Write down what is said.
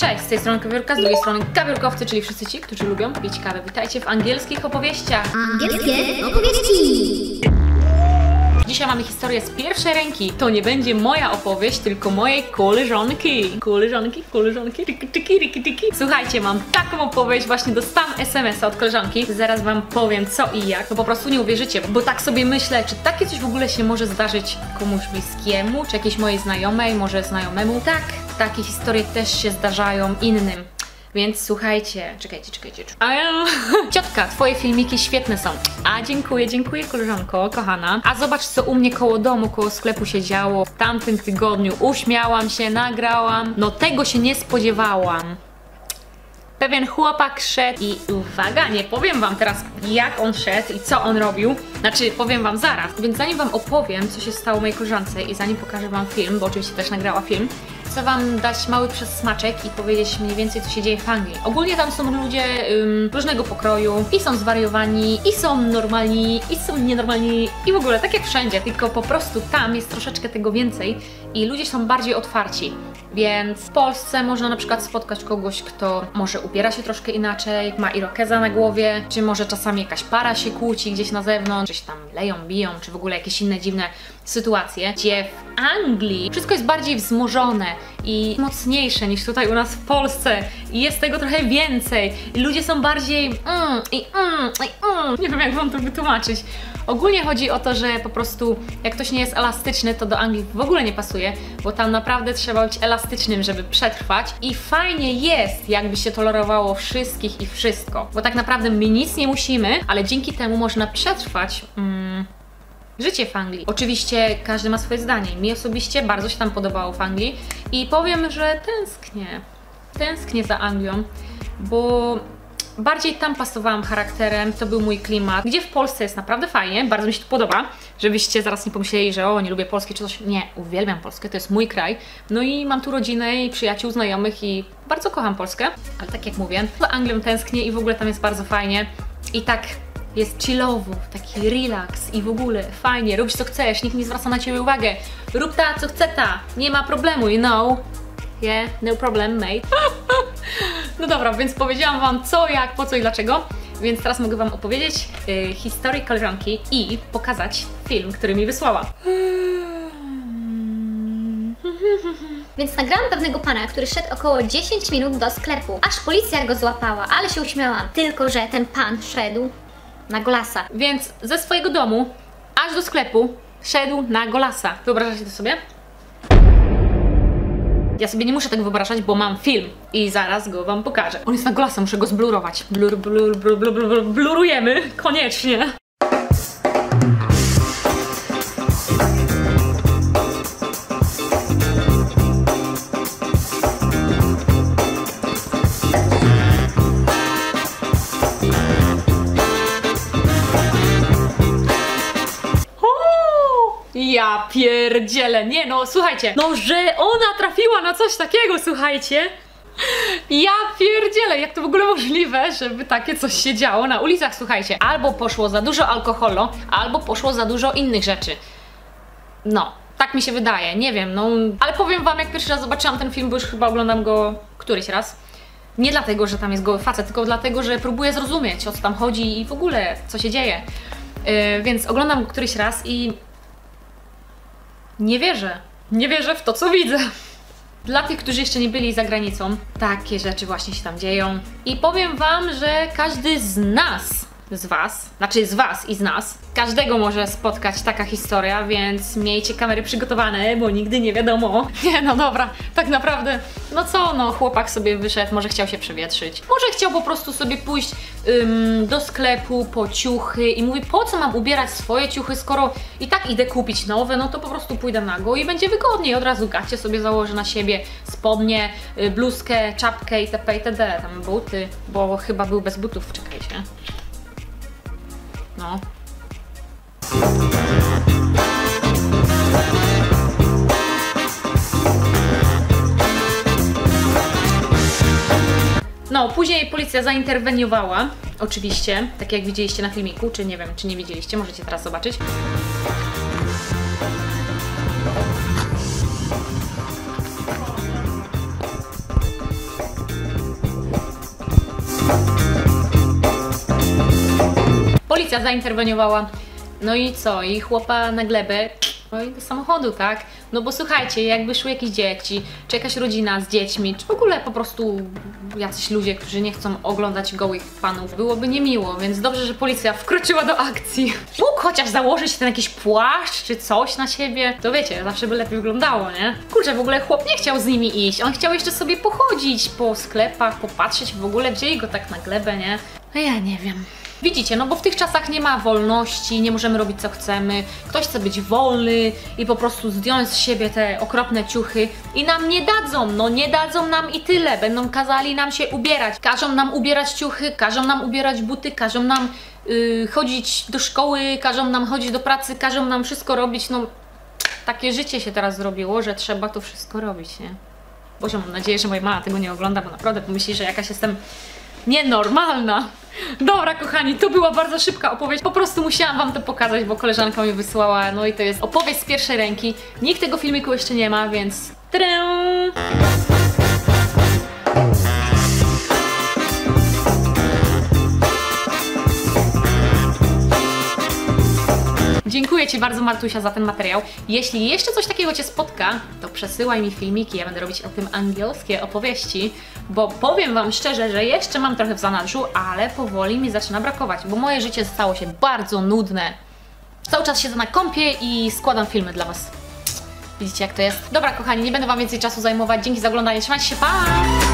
Cześć, z tej strony Kawiorka, z drugiej strony kawiorkowcy, czyli wszyscy ci, którzy lubią pić kawę. Witajcie w angielskich opowieściach. Angielskie opowieści! Dzisiaj mamy historię z pierwszej ręki. To nie będzie moja opowieść, tylko mojej koleżanki. Koleżanki, tiki. Słuchajcie, mam taką opowieść, właśnie dostałam SMS-a od koleżanki. Zaraz wam powiem co i jak. No po prostu nie uwierzycie, bo tak sobie myślę, czy takie coś w ogóle się może zdarzyć komuś bliskiemu, czy jakiejś mojej znajomej, może znajomemu. Tak, takie historie też się zdarzają innym. Więc słuchajcie, czekajcie. Ciotka, twoje filmiki świetne są. A dziękuję koleżanko, kochana. A zobacz co u mnie koło domu, koło sklepu się działo w tamtym tygodniu. Uśmiałam się, nagrałam. No tego się nie spodziewałam. Pewien chłopak szedł i uwaga, nie powiem wam teraz jak on szedł i co on robił. Znaczy powiem wam zaraz. Więc zanim wam opowiem co się stało mojej koleżance i zanim pokażę wam film, bo oczywiście też nagrała film, chcę wam dać mały przesmaczek i powiedzieć mniej więcej co się dzieje w Anglii. Ogólnie tam są ludzie różnego pokroju i są zwariowani, i są normalni, i są nienormalni i w ogóle tak jak wszędzie, tylko po prostu tam jest troszeczkę tego więcej i ludzie są bardziej otwarci. Więc w Polsce można na przykład spotkać kogoś, kto może ubiera się troszkę inaczej, ma irokeza na głowie, czy może czasami jakaś para się kłóci gdzieś na zewnątrz, gdzieś tam leją, biją, czy w ogóle jakieś inne dziwne sytuacje, gdzie w Anglii wszystko jest bardziej wzmożone i mocniejsze niż tutaj u nas w Polsce i jest tego trochę więcej i ludzie są bardziej nie wiem jak wam to wytłumaczyć. Ogólnie chodzi o to, że po prostu jak ktoś nie jest elastyczny, to do Anglii w ogóle nie pasuje, bo tam naprawdę trzeba być elastycznym, żeby przetrwać i fajnie jest, jakby się tolerowało wszystkich i wszystko, bo tak naprawdę my nic nie musimy, ale dzięki temu można przetrwać życie w Anglii. Oczywiście każdy ma swoje zdanie. Mi osobiście bardzo się tam podobało w Anglii i powiem, że tęsknię za Anglią, bo bardziej tam pasowałam charakterem, to był mój klimat, gdzie w Polsce jest naprawdę fajnie, bardzo mi się to podoba, żebyście zaraz nie pomyśleli, że o, nie lubię Polski czy coś. Nie, uwielbiam Polskę, to jest mój kraj. No i mam tu rodzinę i przyjaciół, znajomych i bardzo kocham Polskę, ale tak jak mówię, za Anglią tęsknię i w ogóle tam jest bardzo fajnie i tak jest chillowo, taki relaks i w ogóle fajnie, robisz co chcesz, nikt nie zwraca na ciebie uwagę, rób ta co chce ta, nie ma problemu, you know. Yeah, no problem, mate. No dobra, więc powiedziałam wam co, jak, po co i dlaczego. Więc teraz mogę wam opowiedzieć historię koleżanki i pokazać film, który mi wysłała. Więc nagrałam pewnego pana, który szedł około 10 minut do sklepu, aż policja go złapała, ale się uśmiałam. Tylko że ten pan szedł na golasa. Więc ze swojego domu aż do sklepu szedł na golasa. Wyobrażacie to sobie? Ja sobie nie muszę tego wyobrażać, bo mam film i zaraz go wam pokażę. On jest na golasa, muszę go zblurować. Blurujemy, koniecznie. Ja pierdzielę, nie no, słuchajcie, no że ona trafiła na coś takiego, słuchajcie. Ja pierdzielę, jak to w ogóle możliwe, żeby takie coś się działo na ulicach, słuchajcie. Albo poszło za dużo alkoholu, albo poszło za dużo innych rzeczy. No, tak mi się wydaje, nie wiem, no. Ale powiem wam, jak pierwszy raz zobaczyłam ten film, bo już chyba oglądam go któryś raz. Nie dlatego, że tam jest goły facet, tylko dlatego, że próbuję zrozumieć, o co tam chodzi i w ogóle, co się dzieje. Więc oglądam go któryś raz i nie wierzę w to, co widzę. Dla tych, którzy jeszcze nie byli za granicą, takie rzeczy właśnie się tam dzieją. I powiem wam, że każdy z nas, z was i z nas, każdego może spotkać taka historia, więc miejcie kamery przygotowane, bo nigdy nie wiadomo. Nie no dobra, tak naprawdę, no co, no chłopak sobie wyszedł, może chciał się przewietrzyć, może chciał po prostu sobie pójść do sklepu po ciuchy i mówi, po co mam ubierać swoje ciuchy, skoro i tak idę kupić nowe, no to po prostu pójdę nago i będzie wygodniej, od razu gacie sobie założę na siebie, spodnie, bluzkę, czapkę itp. itd. Tam buty, bo chyba był bez butów, czekajcie. No. No, później policja zainterweniowała, oczywiście, tak jak widzieliście na filmiku, czy nie wiem, czy nie widzieliście, możecie teraz zobaczyć. Policja zainterweniowała. No i co? I chłopa na glebę. No i do samochodu, tak? No bo słuchajcie, jakby szły jakieś dzieci, czy jakaś rodzina z dziećmi, czy w ogóle po prostu jacyś ludzie, którzy nie chcą oglądać gołych panów, byłoby niemiło, więc dobrze, że policja wkroczyła do akcji. Mógł chociaż założyć ten jakiś płaszcz, czy coś na siebie, to wiecie, zawsze by lepiej wyglądało, nie? Kurczę, w ogóle chłop nie chciał z nimi iść, on chciał jeszcze sobie pochodzić po sklepach, popatrzeć, w ogóle wzięli go tak na glebę, nie? No ja nie wiem. Widzicie, no bo w tych czasach nie ma wolności, nie możemy robić co chcemy, ktoś chce być wolny i po prostu zdjąć z siebie te okropne ciuchy i nam nie dadzą, no nie dadzą nam i tyle, będą kazali nam się ubierać, każą nam ubierać ciuchy, każą nam ubierać buty, każą nam chodzić do szkoły, każą nam chodzić do pracy, każą nam wszystko robić, no takie życie się teraz zrobiło, że trzeba to wszystko robić, nie? Boże, mam nadzieję, że moja mama tego nie ogląda, bo naprawdę pomyśli, że jakaś jestem nienormalna. Dobra, kochani, to była bardzo szybka opowieść. Po prostu musiałam wam to pokazać, bo koleżanka mi wysłała. No i to jest opowieść z pierwszej ręki. Nikt tego filmiku jeszcze nie ma, więc... Tadam! Dziękuję Ci bardzo, Martusia, za ten materiał. Jeśli jeszcze coś takiego Cię spotka, to przesyłaj mi filmiki, ja będę robić o tym angielskie opowieści, bo powiem Wam szczerze, że jeszcze mam trochę w zanadrzu, ale powoli mi zaczyna brakować, bo moje życie stało się bardzo nudne. Cały czas siedzę na kompie i składam filmy dla Was. Widzicie, jak to jest? Dobra, kochani, nie będę Wam więcej czasu zajmować. Dzięki za oglądanie, trzymajcie się, pa!